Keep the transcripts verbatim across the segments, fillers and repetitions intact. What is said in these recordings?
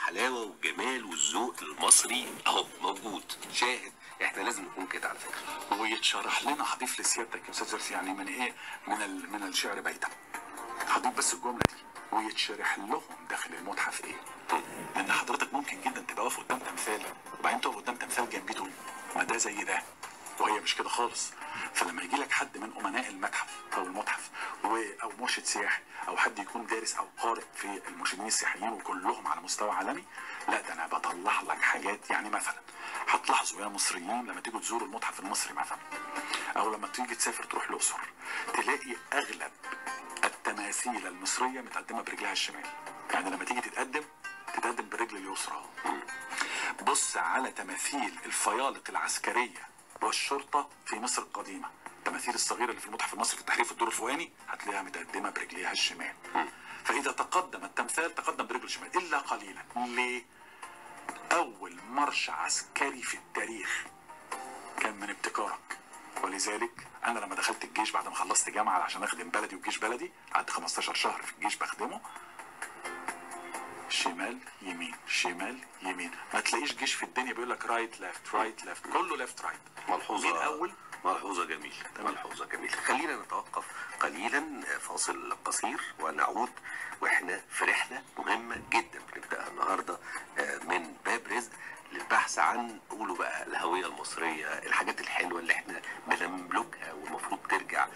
الحلاوه والجمال والذوق المصري اهو موجود شاهد. احنا لازم نكون كده على فكره. ويتشرح لنا، هضيف لسيادتك يا استاذ جرس يعني من ايه، من ال... من الشعر بيتا. هضيف بس الجمله دي، ويتشرح لهم داخل المتحف ايه. لان حضرتك ممكن جدا تبقى واقف قدام تمثال وبعدين تقف قدام تمثال جنبيه تقول ما ده زي ده، وهي مش كده خالص. فلما يجي لك حد من امناء المتحف او المتحف و... او مرشد سياحي او حد يكون دارس او قارئ في المرشدين السياحيين وكلهم على مستوى عالمي، لا ده انا بطلع لك حاجات. يعني مثلا هتلاحظوا يا مصريين لما تيجوا تزوروا المتحف المصري مثلا، او لما تيجي تسافر تروح الاقصر، تلاقي اغلب التماثيل المصريه متقدمه برجلها الشمال. يعني لما تيجي تتقدم تتقدم بالرجل اليسرى. بص على تماثيل الفيالق العسكريه والشرطه في مصر القديمه، التماثيل الصغيره اللي في المتحف المصري في التحرير في الدور الفوقاني هتلاقيها متقدمه برجليها الشمال. فاذا تقدم التمثال تقدم برجل الشمال الا قليلا. ليه؟ اول مرش عسكري في التاريخ كان من ابتكارك. ولذلك انا لما دخلت الجيش بعد ما خلصت جامعه عشان اخدم بلدي وجيش بلدي، قعدت خمستاشر شهر في الجيش بخدمه، شمال يمين شمال يمين. ما تلاقيش جيش في الدنيا بيقول لك رايت ليفت رايت ليفت، كله ليفت رايت. ملحوظه من اول ملحوظه جميله ملحوظه جميله. خلينا نتوقف قليلا فاصل قصير ونعود واحنا في رحله مهمه جدا بنبداها النهارده من باب رزق للبحث عن قولوا بقى الهويه المصريه، الحاجات الحلوه اللي احنا بنملكها والمفروض ترجع،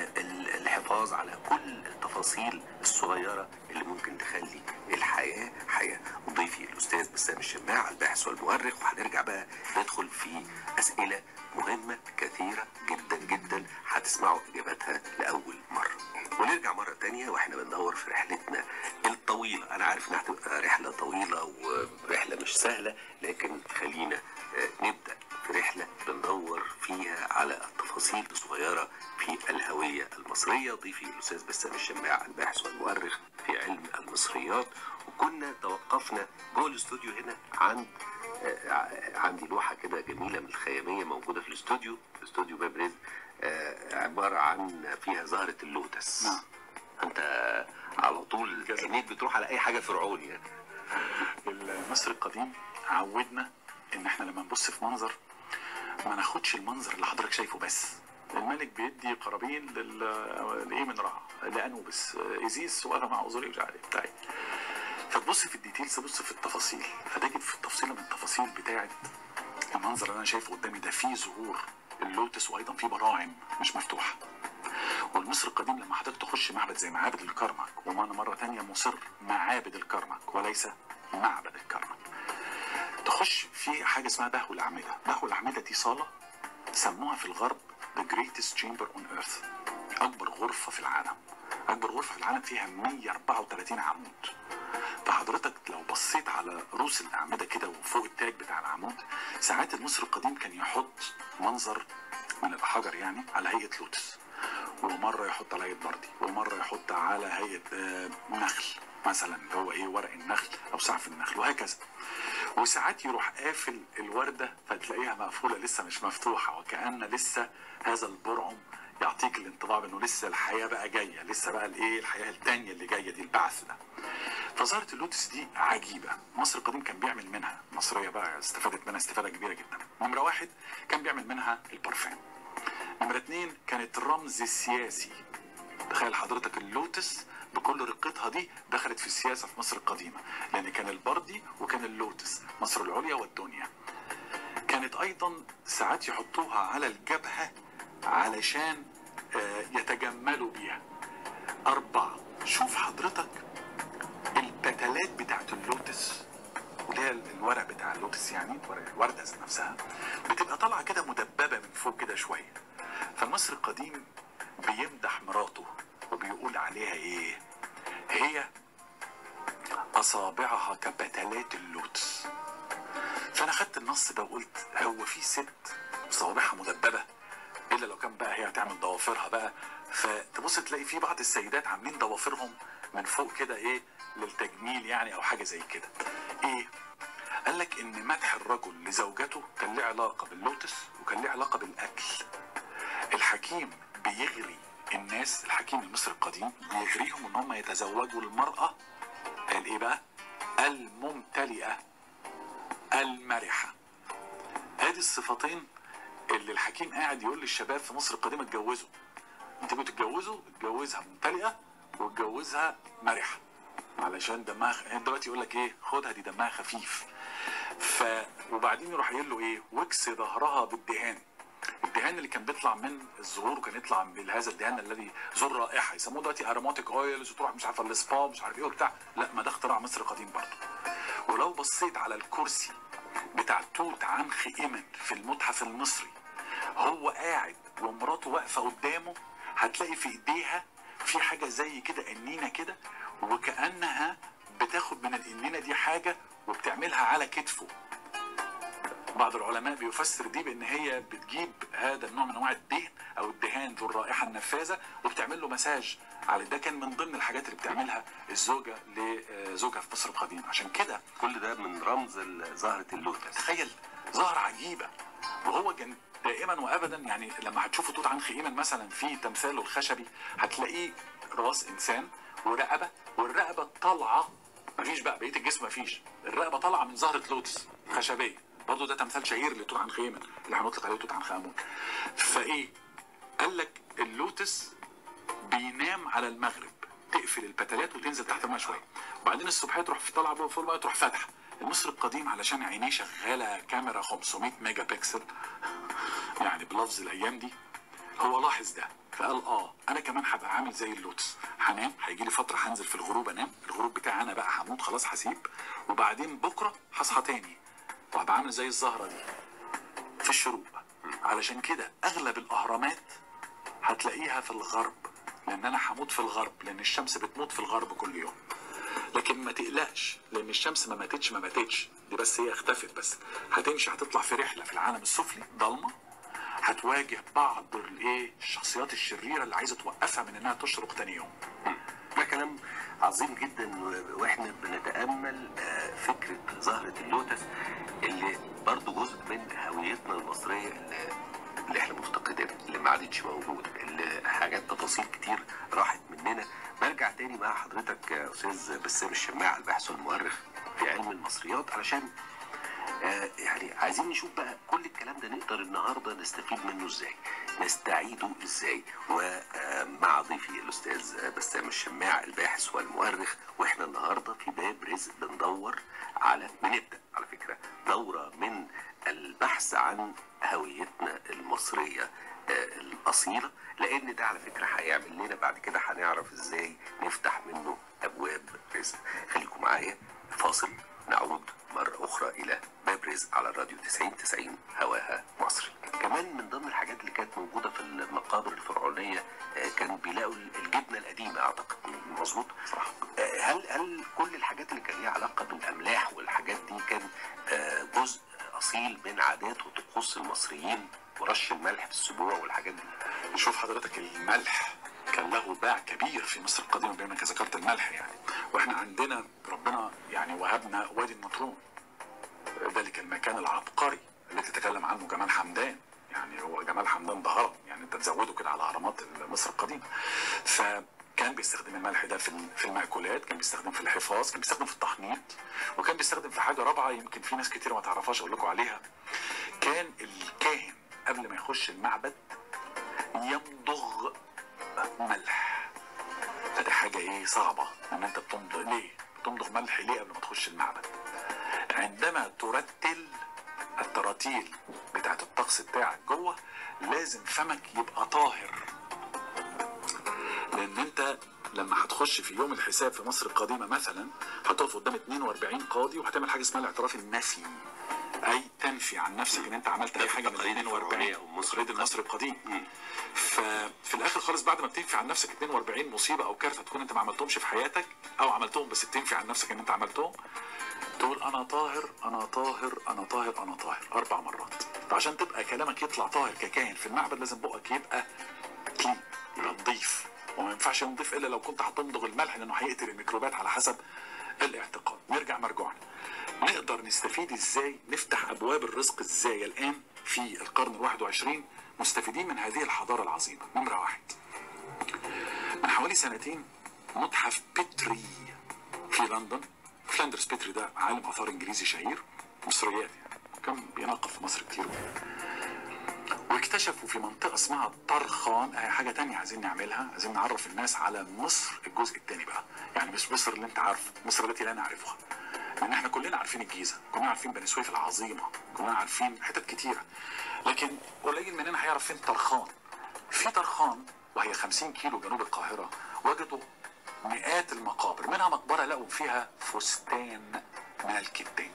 الحفاظ على كل التفاصيل الصغيره اللي ممكن تخلي الحياه حياه. وضيفي الاستاذ بسام الشماع الباحث والمؤرخ، وهنرجع بقى ندخل في اسئله مهمه كثيره جدا جدا هتسمعوا اجاباتها لاول مره. ونرجع مره تانية واحنا بندور في رحلتنا الطويله. انا عارف انها هتبقى رحله طويله ورحله مش سهله، لكن خلينا نبدا في رحله بندور فيها على التفاصيل الصغيره في الهويه المصريه. ضيفي الاستاذ بسام الشماع الباحث والمؤرخ في علم المصريات. وكنا توقفنا جوه الاستوديو هنا عند عندي لوحه كده جميله من الخياميه موجوده في الاستوديو، في استوديو باب رزق، عباره عن فيها زهره اللوتس. نعم. انت على طول عينيك بتروح على اي حاجه فرعوني يعني. المصري القديم عودنا ان احنا لما نبص في منظر ما ناخدش المنظر اللي حضرتك شايفه بس. الملك بيدي قرابين لل لايه من رع لانوبس، ايزيس وقفه مع اوزوريس مش عارف بتاعي. فتبص في الديتيلز، تبص في التفاصيل، فتجد في التفصيله من التفاصيل بتاعه المنظر اللي انا شايفه قدامي ده فيه ظهور اللوتس وايضا فيه براعم مش مفتوحه. والمصري القديم لما حضرتك تخش معبد زي معابد الكرنك، وانا مره ثانيه مصر معابد الكرنك وليس معبد الكرنك، تخش في حاجه اسمها بهو الاعمده. بهو الاعمده دي صاله سموها في الغرب the greatest chamber on earth، اكبر غرفه في العالم. اكبر غرفه في العالم فيها مية واربعة وتلاتين عمود. فحضرتك لو بصيت على رؤوس الاعمده كده وفوق التاج بتاع العمود، ساعات المصري القديم كان يحط منظر من الحجر يعني على هيئه لوتس، ومره يحط على هيئه بردي، ومره يحط على هيئه نخل مثلا اللي هو ايه ورق النخل او سعف النخل وهكذا. وساعات يروح قافل الورده فتلاقيها مقفوله لسه مش مفتوحه، وكأن لسه هذا البرعم يعطيك الانطباع بانه لسه الحياه بقى جايه، لسه بقى الايه الحياه الثانيه اللي جايه دي، البعث ده. فظاهره اللوتس دي عجيبه. مصر القديم كان بيعمل منها، المصريه بقى استفادت منها استفاده كبيره جدا. نمره واحد كان بيعمل منها البرفان. نمره اثنين كانت رمز سياسي. تخيل حضرتك اللوتس بكل رقتها دي دخلت في السياسه في مصر القديمه، لان كان البردي وكان اللوتس مصر العليا والدنيا. كانت ايضا ساعات يحطوها على الجبهه علشان يتجملوا بيها. أربعة، شوف حضرتك البتلات بتاعت اللوتس اللي هي الورق بتاع اللوتس يعني الوردة نفسها بتبقى طالعة كده مدببة من فوق كده شوية. فالمصري القديم بيمدح مراته وبيقول عليها ايه؟ هي أصابعها كبتلات اللوتس. فأنا خدت النص ده وقلت هو في ست صوابعها مدببة؟ الا لو كان بقى هي هتعمل ضوافرها بقى، فتبص تلاقي في بعض السيدات عاملين ضوافرهم من فوق كده ايه للتجميل يعني او حاجه زي كده. ايه؟ قال لك ان مدح الرجل لزوجته كان له علاقه باللوتس وكان له علاقه بالاكل. الحكيم بيغري الناس، الحكيم المصري القديم بيغريهم ان هم يتزوجوا المراه. قال ايه بقى؟ الممتلئة المرحة. ادي الصفتين اللي الحكيم قاعد يقول للشباب في مصر القديمة اتجوزوا، انتوا تتجوزوا اتجوزها ممتلئة واتجوزها مرحة، علشان دمها خ... دلوقتي يقول لك ايه، خدها دي دمها خفيف. ف وبعدين يروح يقول له ايه، واكس ظهرها بالدهان. الدهان اللي كان بيطلع من الزهور وكان يطلع بهذا الدهان الذي ذو الرائحه، يسموه دلوقتي اروماتيك اويلز، وتروح مش عارفه السبا مش عارف ايه وبتاع. لا، ما ده اختراع مصر قديم برضه. ولو بصيت على الكرسي بتاع توت عنخ امن في المتحف المصري، هو قاعد ومراته واقفه قدامه، هتلاقي في ايديها في حاجه زي كده انينه كده، وكانها بتاخد من الانينه دي حاجه وبتعملها على كتفه. بعض العلماء بيفسر دي بان هي بتجيب هذا النوع من انواع الدهن او الدهان ذو الرائحه النفاذه وبتعمل له مساج على ده. كان من ضمن الحاجات اللي بتعملها الزوجه لزوجها في مصر القديم. عشان كده كل ده من رمز زهره اللوتس. تخيل زهره عجيبه، وهو كان دائما وابدا يعني لما هتشوفوا توت عنخ امن مثلا في تمثاله الخشبي هتلاقيه راس انسان ورقبه، والرقبه طالعه، مفيش بقى بقيه الجسم مفيش، الرقبه طالعه من زهره لوتس خشبيه. برضه ده تمثال شهير لتوت عنخ امن اللي هنطلق عليه توت عنخ امون. فايه قال لك اللوتس بينام على المغرب، تقفل البتلات وتنزل تحت الماء شويه، وبعدين الصبح تروح في طالعه فوق الماء تروح فاتحه. المصري القديم علشان عينيه شغاله كاميرا خمسمائة ميجا بكسل يعني بلفظ الايام دي، هو لاحظ ده فقال اه انا كمان هبقى عامل زي اللوتس، هنام، هيجي لي فتره هنزل في الغروب انام، الغروب بتاعي انا بقى هموت خلاص هسيب، وبعدين بكره هصحى تاني وهبقى عامل زي الزهره دي في الشروق. علشان كده اغلب الاهرامات هتلاقيها في الغرب، لان انا هموت في الغرب، لان الشمس بتموت في الغرب كل يوم. لكن ما تقلقش، لان الشمس ما ماتتش ما ماتتش دي، بس هي اختفت، بس هتمشي هتطلع في رحله في العالم السفلي ضلمه، هتواجه بعض الايه الشخصيات الشريره اللي عايزه توقفها من انها تشرق تاني يوم. ده كلام عظيم جدا، واحنا بنتامل فكره زهره اللوتس اللي برضو جزء من هويتنا المصريه اللي, اللي احنا مفتقدينها، اللي ما عادتش موجوده، اللي حاجات تفاصيل كتير راحت مننا. برجع تاني مع حضرتك يا استاذ بسام الشماع، الباحث والمؤرخ في علم المصريات، علشان آه يعني عايزين نشوف بقى كل الكلام ده نقدر النهارده نستفيد منه ازاي، نستعيده ازاي. ومع ضيفي الاستاذ بسام الشماع الباحث والمؤرخ، واحنا النهارده في باب رزق بندور على بنبدا على فكره دوره من البحث عن هويتنا المصريه آه الاصيله، لان ده على فكره هيعمل لنا بعد كده هنعرف ازاي نفتح منه ابواب رزق. خليكم معايا فاصل، نعود مرة أخرى إلى باب رزق على الراديو تسعين تسعين هواها مصري. كمان من ضمن الحاجات اللي كانت موجودة في المقابر الفرعونية كانوا بيلاقوا الجبنة القديمة، أعتقد مظبوط؟ صح. هل هل كل الحاجات اللي كان ليها علاقة بالأملاح والحاجات دي كان جزء أصيل من عادات وطقوس المصريين، ورش الملح في السبوع والحاجات دي؟ شوف حضرتك، الملح كان له باع كبير في مصر القديمه، بما انك ذكرت الملح يعني، واحنا عندنا ربنا يعني وهبنا وادي النطرون، ذلك المكان العبقري اللي تتكلم عنه جمال حمدان. يعني هو جمال حمدان ده هرم، يعني انت تزوده كده على اهرامات مصر القديمه. فكان بيستخدم الملح ده في في المأكولات، كان بيستخدم في الحفاظ، كان بيستخدم في التحنيط، وكان بيستخدم في حاجه رابعه يمكن في ناس كتير ما تعرفهاش اقول لكم عليها. كان الكاهن قبل ما يخش المعبد يمضغ ملح. فدي حاجه ايه صعبه ان انت بتمضغ. ليه بتمضغ ملح ليه قبل ما تخش المعبد؟ عندما ترتل التراتيل بتاعت الطقس بتاعك جوه لازم فمك يبقى طاهر، لان انت لما هتخش في يوم الحساب في مصر القديمه مثلا هتقف قدام اتنين واربعين قاضي وهتعمل حاجه اسمها الاعتراف النفي، اي تنفي عن نفسك ان انت عملت اي حاجه من اتنين واربعين تقاليد المصري القديم. ففي الاخر خالص بعد ما بتنفي عن نفسك اتنين واربعين مصيبه او كارثه تكون انت ما عملتهمش في حياتك، او عملتهم بس بتنفي عن نفسك ان انت عملتهم، تقول انا طاهر انا طاهر انا طاهر انا طاهر اربع مرات. فعشان تبقى كلامك يطلع طاهر ككاهن في المعبد لازم بقك يبقى كلين، يبقى نظيف، وما ينفعش نضيف الا لو كنت هتمضغ الملح لانه هيقتل الميكروبات على حسب الاعتقاد. نرجع مرجوعنا، نقدر نستفيد ازاي، نفتح ابواب الرزق ازاي الان في القرن الواحد وعشرين مستفيدين من هذه الحضاره العظيمه. نمره واحد، من حوالي سنتين متحف بيتري في لندن في فلاندرز بيتري ده عالم اثار انجليزي شهير، مصريات يعني، كان بينقب في مصر كتير، واكتشفوا في منطقه اسمها طرخان. اهي حاجه تانية عايزين نعملها، عايزين نعرف الناس على مصر الجزء الثاني بقى، يعني مش مصر اللي انت عارفه، مصر التي لا نعرفها. لان احنا كلنا عارفين الجيزه، كلنا عارفين بني سويف العظيمه، كلنا عارفين حتت كتيره، لكن قليل مننا هيعرف فين طرخان. في طرخان وهي خمسين كيلو جنوب القاهره وجدوا مئات المقابر، منها مقبره لقوا فيها فستان من الكتان.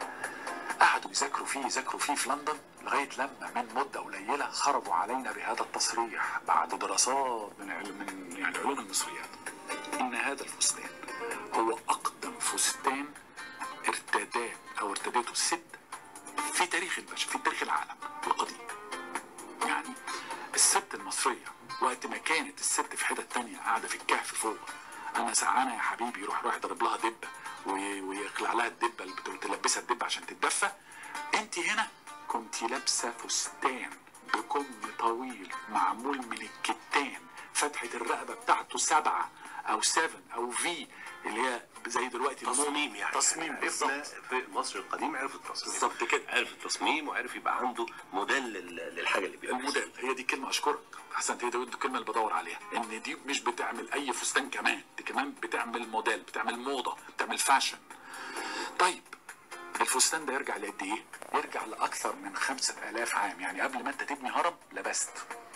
قعدوا يذاكروا فيه يذاكروا فيه في لندن لغايه لما من مده قليله خرجوا علينا بهذا التصريح بعد دراسات من علم من يعني علوم المصريات، ان هذا الفستان هو اقدم فستان ارتداه او ارتدته الست في تاريخ البشر، في تاريخ العالم القديم. يعني الست المصريه وقت ما كانت الست في حته تانية قاعده في الكهف فوق، انا سعانه يا حبيبي، يروح رايح ضرب لها دبه ويقلع لها الدبه اللي تلبسها الدبه عشان تتدفى. انت هنا كنت لابسه فستان بكم طويل معمول من الكتان، فتحه الرقبه بتاعته سبعه او سبعه او في اللي هي زي دلوقتي تصميم يعني تصميم يعني بالظبط. في مصر القديم عرف التصميم بالظبط كده، عرف التصميم وعرف يبقى عنده موديل للحاجه اللي بيلبسها. الموديل، هي دي كلمه، اشكرك احسنت، هي دي الكلمه اللي بدور عليها، ان دي مش بتعمل اي فستان كمان، دي كمان بتعمل موديل، بتعمل موضه، بتعمل فاشن. طيب الفستان ده يرجع لقد ايه؟ يرجع لاكثر من خمسة آلاف عام، يعني قبل ما انت تبني هرم لبست،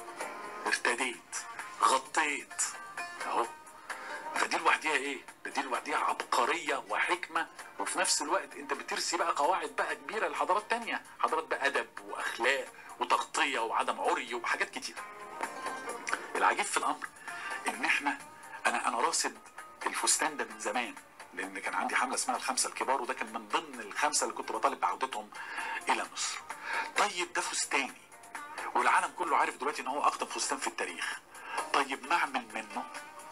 ارتديت، غطيت اهو. فدي لوحديها ايه؟ ده دي لوحديها عبقريه وحكمه، وفي نفس الوقت انت بترسي بقى قواعد بقى كبيره لحضارات تانية، حضارات بقى ادب واخلاق وتغطيه وعدم عري وحاجات كتيره. العجيب في الامر ان احنا انا انا راصد الفستان ده من زمان، لان كان عندي حمله اسمها الخمسه الكبار، وده كان من ضمن الخمسه اللي كنت بطالب بعودتهم الى مصر. طيب ده فستاني والعالم كله عارف دلوقتي ان هو اقدم فستان في التاريخ، طيب نعمل منه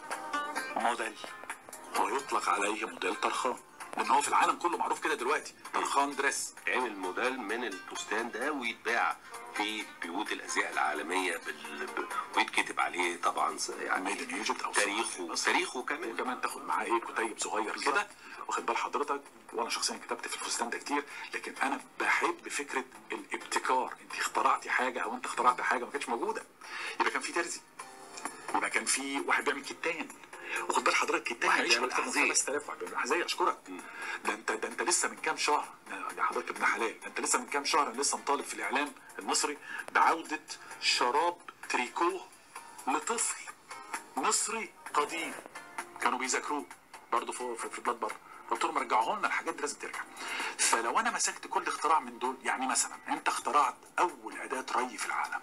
موديل ويطلق عليه موديل طرخان، لان هو في العالم كله معروف كده دلوقتي، طرخان دريس. عمل موديل من الفستان ده ويتباع في بيوت الازياء العالميه بال... ويتكتب عليه طبعا يعني ميد ان ايجيبت او تاريخه تاريخه كمان، وكمان تاخد معاه ايه كتيب صغير كده، واخد بال حضرتك. وانا شخصيا كتبت في الفستان ده كتير، لكن انا بحب فكره الابتكار، انت اخترعتي حاجه او انت اخترعت حاجه ما كانتش موجوده. يبقى كان في ترزي، يبقى كان في واحد بيعمل كتان، واخد بال حضرتك كتان يعيش اكتر من خمسة آلاف واحد بيعمل احذيه. اشكرك. ده انت ده انت لسه من كام شهر يا حضرتك ابن حلال، ده انت لسه من كام شهر انا لسه مطالب في الاعلام المصري بعوده شراب تريكو لطفل مصري قديم كانوا بيذاكروه برضه في في بلاد بره، قلت لهم رجعوه لنا، الحاجات دي لازم ترجع. فلو انا مسكت كل اختراع من دول، يعني مثلا انت اخترعت اول اداه ري في العالم،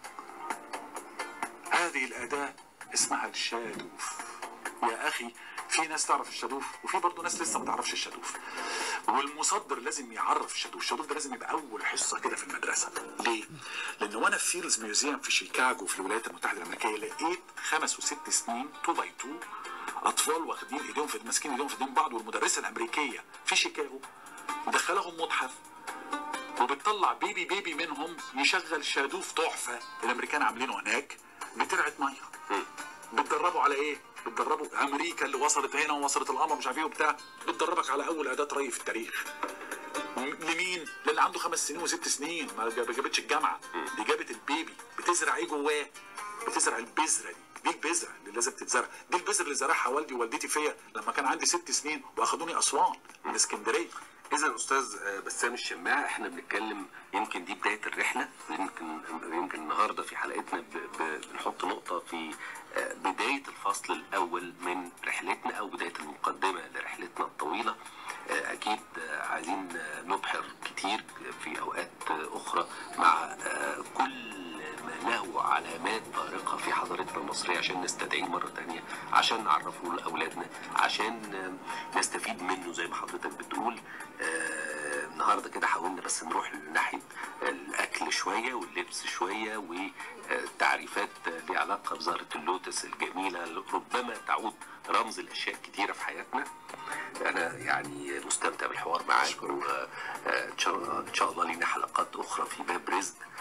هذه الاداه اسمها الشادوف. يا اخي في ناس تعرف الشادوف وفي برضه ناس لسه ما تعرفش الشادوف، والمصدر لازم يعرف الشادوف. الشادوف ده لازم يبقى اول حصه كده في المدرسه. ليه؟ لان وانا في فيلز ميوزيوم في شيكاغو في الولايات المتحده الامريكيه لقيت خمس وست سنين تو باي تو اطفال واخدين ايديهم في ماسكين ايديهم في ايدين بعض، والمدرسه الامريكيه في شيكاغو مدخلهم متحف وبتطلع بيبي بيبي منهم يشغل شادوف تحفه الامريكان عاملينه هناك بترعه ميه. بتدربوا على ايه؟ بتدربوا امريكا اللي وصلت هنا ووصلت القمر مش عارف ايه وبتاع، بتدربك على اول اداه ري في التاريخ. لمين؟ للي عنده خمس سنين وست سنين، ما جابتش الجامعه، دي جابت البيبي. بتزرع ايه جواه؟ بتزرع البذره دي، دي البذره اللي لازم تتزرع، دي البذره اللي زرعها والدي ووالدتي فيا لما كان عندي ست سنين واخدوني اسوان من اسكندريه. اذا استاذ بسام الشماع، احنا بنتكلم يمكن دي بدايه الرحله، يمكن يمكن النهارده في حلقتنا بنحط نقطه في بدايه الفصل الاول من رحلتنا او بدايه المقدمه لرحلتنا الطويله. اكيد عايزين نبحر كتير في اوقات اخرى مع كل ما له علامات فارقه في حضارتنا المصريه عشان نستدعيه مره ثانيه، عشان نعرفه لاولادنا، عشان نستفيد منه زي ما حضرتك بتقول. آه النهارده كده حاولنا بس نروح لناحيه الاكل شويه واللبس شويه والتعريفات ليها علاقه بزهره اللوتس الجميله، ربما تعود رمز الاشياء كتيره في حياتنا. انا يعني مستمتع بالحوار معاك، وان شاء الله ان شاء الله لينا حلقات اخرى في باب رزق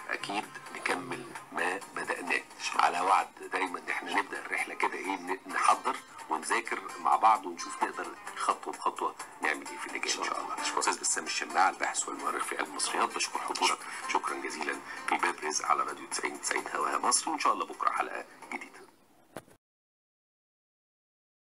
اكيد نكمل ما بدأناه، على وعد دايما ان احنا نبدأ الرحلة كده ايه، نحضر ونذاكر مع بعض ونشوف نقدر خطوة بخطوة نعمل ايه في اللي جاي ان شاء الله. استاذ بسام الشماع الباحث والمؤرخ في علم المصريات، بشكر حضورك شكرا جزيلا في باب رزق على راديو تسعين تسعين هواها مصر، وان شاء الله بكره حلقة جديدة.